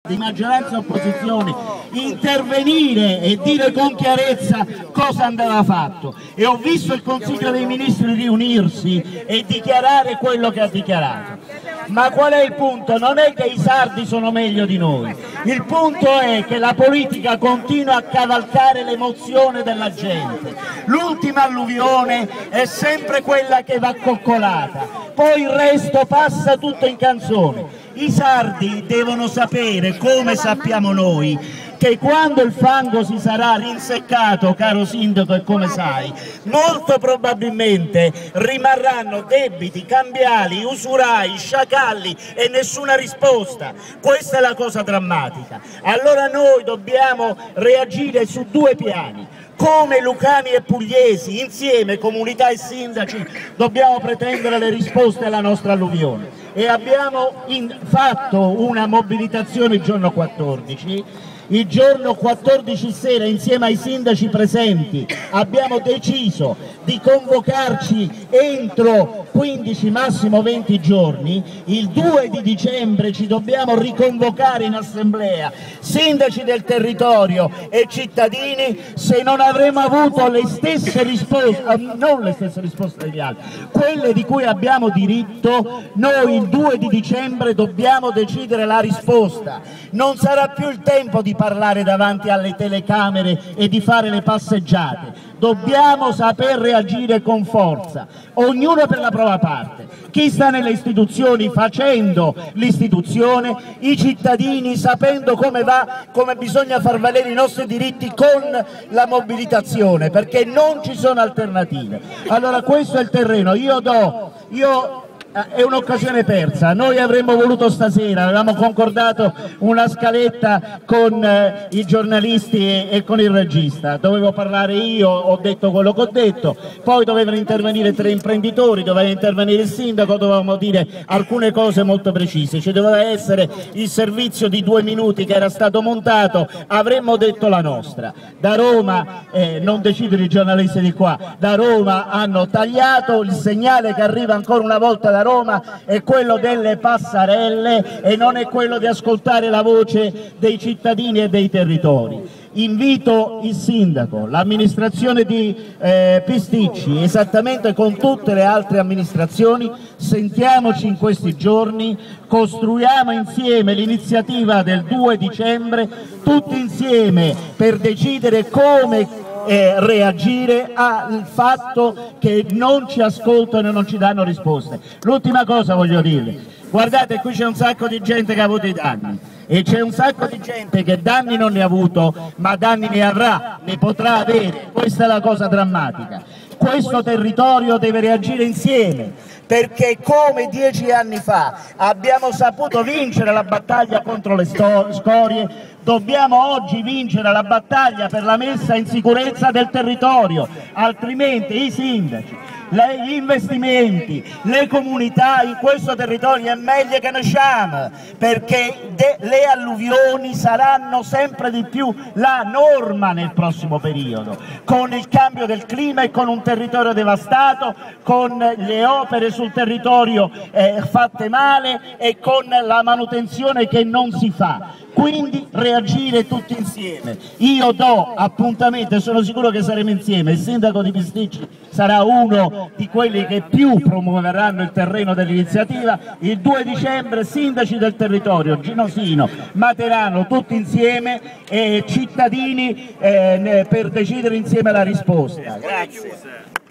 di maggioranza e opposizione intervenire e dire con chiarezza cosa andava fatto, e ho visto il Consiglio dei Ministri riunirsi e dichiarare quello che ha dichiarato. Ma qual è il punto? Non è che i sardi sono meglio di noi, il punto è che la politica continua a cavalcare l'emozione della gente. L'ultima alluvione è sempre quella che va coccolata, poi il resto passa tutto in canzone. I sardi devono sapere, come sappiamo noi, che quando il fango si sarà rinseccato, caro sindaco, e come sai, molto probabilmente rimarranno debiti, cambiali, usurai, sciacalli e nessuna risposta. Questa è la cosa drammatica. Allora noi dobbiamo reagire su due piani. Come lucani e pugliesi, insieme, comunità e sindaci, dobbiamo pretendere le risposte alla nostra alluvione. E abbiamo fatto una mobilitazione il giorno 14. Il giorno 14 sera, insieme ai sindaci presenti, abbiamo deciso di convocarci entro 15, massimo 20 giorni. Il 2 di dicembre ci dobbiamo riconvocare in assemblea, sindaci del territorio e cittadini, se non avremo avuto le stesse risposte, non le stesse risposte degli altri, quelle di cui abbiamo diritto. Noi il 2 di dicembre dobbiamo decidere la risposta. Non sarà più il tempo di parlare davanti alle telecamere e di fare le passeggiate. Dobbiamo saper reagire con forza, ognuno per la propria parte. Chi sta nelle istituzioni facendo l'istituzione, i cittadini sapendo come va, come bisogna far valere i nostri diritti con la mobilitazione, perché non ci sono alternative. Allora questo è il terreno. È un'occasione persa. Noi avremmo voluto stasera, avevamo concordato una scaletta con i giornalisti e con il regista. Dovevo parlare io, ho detto quello che ho detto, poi dovevano intervenire 3 imprenditori, doveva intervenire il sindaco, dovevamo dire alcune cose molto precise. Ci doveva essere il servizio di 2 minuti che era stato montato, avremmo detto la nostra. Da Roma, non decidono i giornalisti di qua, da Roma hanno tagliato. Il segnale che arriva ancora una volta da Roma è quello delle passerelle e non è quello di ascoltare la voce dei cittadini e dei territori. Invito il sindaco, l'amministrazione di Pisticci, esattamente con tutte le altre amministrazioni, sentiamoci in questi giorni, costruiamo insieme l'iniziativa del 2 dicembre, tutti insieme, per decidere come reagire al fatto che non ci ascoltano e non ci danno risposte. L'ultima cosa voglio dirvi: guardate, qui c'è un sacco di gente che ha avuto i danni e c'è un sacco di gente che danni non ne ha avuto, ma danni ne avrà, ne potrà avere. Questa è la cosa drammatica. Questo territorio deve reagire insieme, perché come 10 anni fa abbiamo saputo vincere la battaglia contro le scorie, dobbiamo oggi vincere la battaglia per la messa in sicurezza del territorio, altrimenti i sindaci, gli investimenti, le comunità in questo territorio è meglio che nasciamo, perché le alluvioni saranno sempre di più la norma nel prossimo periodo, con il cambio del clima e con un territorio devastato, con le opere sul territorio fatte male e con la manutenzione che non si fa. Quindi reagire tutti insieme. Io do appuntamento e sono sicuro che saremo insieme. Il sindaco di Pisticci sarà uno di quelli che più promuoveranno il terreno dell'iniziativa. Il 2 dicembre sindaci del territorio, Ginosino, Materano, tutti insieme, cittadini per decidere insieme la risposta. Grazie.